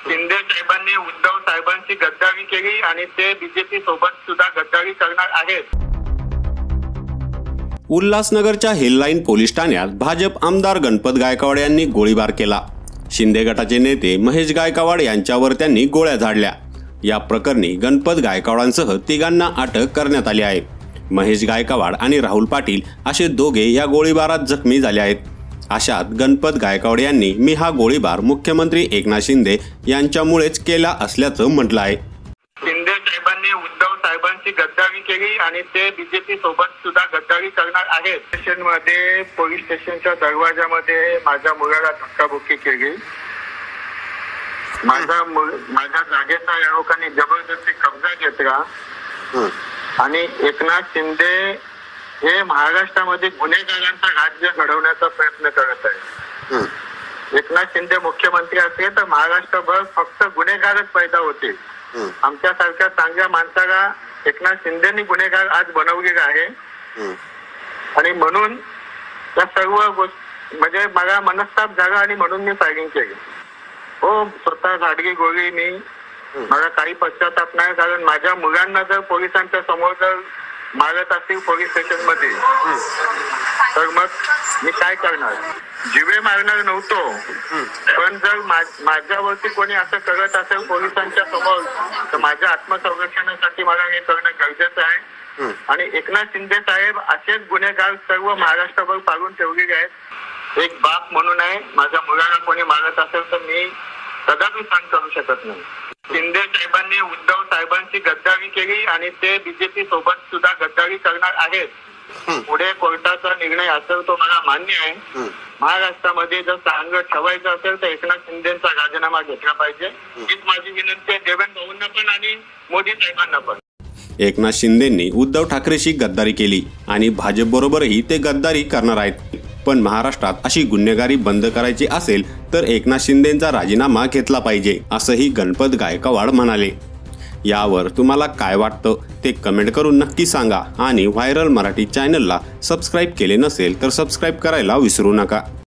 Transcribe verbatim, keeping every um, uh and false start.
शिंदे साहेबांनी उद्धव साहेबांची गद्दारी केली आणि ते बीजेपी सोबत सुद्धा गद्दारी करणार आहेत। उल्हासनगरच्या हिललाईन पोलीस ठाण्यात भाजप आमदार गणपत गायकवाड यांनी गोळीबार केला। शिंदे गटाचे नेते महेश गायकवाड यांच्यावर त्यांनी गोळ्या झाडल्या। या प्रकरणी गणपत गायकवाडांसह तिघांना अटक करण्यात आली आहे। महेश गायकवाड आणि राहुल पाटील असे दोघे या गोळीबारात जखमी झाले आहेत। अशात गणपत गायकवाड यांनी मी हा गोळीबार मुख्यमंत्री एकनाथ शिंदे यांच्यामुळेच केला असल्याचं म्हटलं आहे। शिंदे साहेबांनी उद्धव साहेबांची गद्दारी केली आणि ते बीजेपी सोबत सुद्धा गद्दारी करणार आहेत। स्टेशन मध्ये पोलीस स्टेशनच्या दरवाजामध्ये माझ्या मुलाला धक्काबुक्की केली। माझा माझ्या जागेचा या लोकांनी जबरदस्ती कब्जा घेतला आणि एकनाथ शिंदे हे महाराष्ट्रामध्ये गुन्हेगारांचं राज्य घडवण्याचा प्रयत्न करत आहे। एकनाथ शिंदे मुख्यमंत्री असले तर महाराष्ट्रभर फक्त गुन्हेगारच पैदा होते। आमच्यासारख्या चांगल्या माणसाला एकनाथ शिंदेनी गुन्हेगार आज बनवलेला आहे आणि म्हणून या सर्व गोष्टी म्हणजे मला मनस्ताप झाला आणि म्हणून मी फायरिंग केली। हो, स्वतः झाडली गोळी मी, मला काही पश्चाताप नाही, कारण माझ्या मुलांना जर पोलिसांच्या समोर जर मारत असतील पोलीस स्टेशन मध्ये तर मग मी काय करणार? जीवे मारणार नव्हतो, पण जर माझ्यावरती कोणी असं करत असेल पोलिसांच्या समोर तर माझ्या आत्मसंरक्षणासाठी मला हे करणं गरजेचं आहे। आणि एकनाथ शिंदे साहेब असेच गुन्हेगार सर्व महाराष्ट्रभर पाडून ठेवलेले आहेत। एक बाप म्हणून आहे, माझ्या मुलाला कोणी मारत असेल तर मी कदापि सहन करू शकत नाही। शिंदे साहेबांनी उद्धव साहेबांची गद्दारी केली आणि ते बीजेपी सोबत सुद्धा गद्दारी करणार आहेत। पुढे कोर्टाचा निर्णय असेल तो मला मान्य आहे। महाराष्ट्रामध्ये जर चांगलं ठेवायचं असेल तर एकनाथ शिंदेचा राजीनामा घेतला पाहिजे, हीच माझी विनंती आहे देवेंद्र भाऊंना पण आणि मोदी साहेबांना पण। एकनाथ शिंदेंनी उद्धव ठाकरेशी गद्दारी केली आणि भाजप बरोबरही ते गद्दारी करणार आहेत। पण महाराष्ट्रात अशी गुन्हेगारी बंद करायची असेल तर एकनाथ शिंदेंचा राजीनामा घेतला पाहिजे, असंही गणपत गायकवाड म्हणाले। यावर तुम्हाला काय वाटतं ते कमेंट करून नक्की सांगा आणि व्हायरल मराठी चॅनलला सबस्क्राईब केले नसेल तर सबस्क्राईब करायला विसरू नका।